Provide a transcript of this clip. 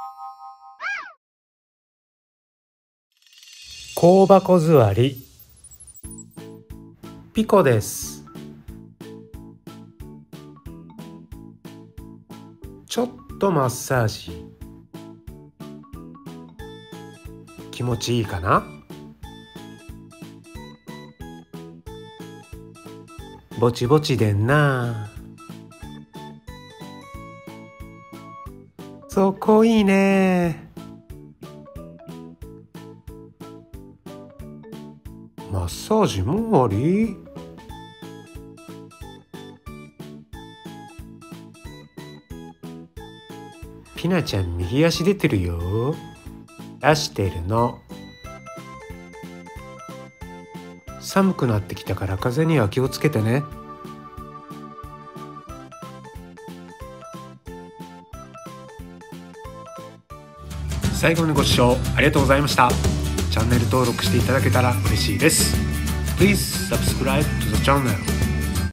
香箱座りピコです。ちょっとマッサージ気持ちいいかな？ぼちぼちでんな。そこいいね。マッサージも終わり？ピナちゃん右足出てるよ。出してるの。寒くなってきたから風邪には気をつけてね。最後にご視聴ありがとうございました。チャンネル登録していただけたら嬉しいです。Please subscribe to the channel.